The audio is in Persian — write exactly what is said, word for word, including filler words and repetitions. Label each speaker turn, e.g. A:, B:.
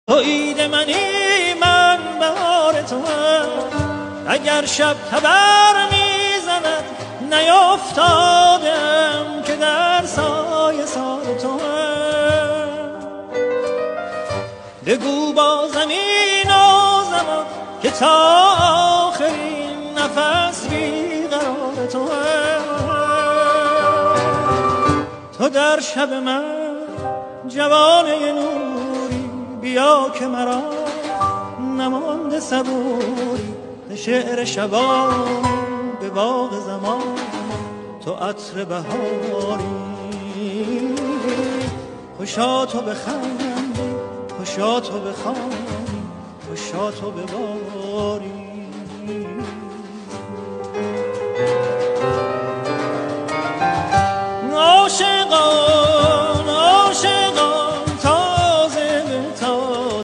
A: تویید منی من بهار تو هم، اگر شب تبر میزند نیافتادم که در سایه سار تو هم. بگو با زمین و زمان که تا آخرین نفس بیقرار تو هم. تو در شب من جوانه نوری، بیا که مرا نمانده صبوری. شعر شبانی به باغ زمان، تو عطر بهاری. خوشا تو بخندی، خوشا تو بخوانی، خوشا تو بباری.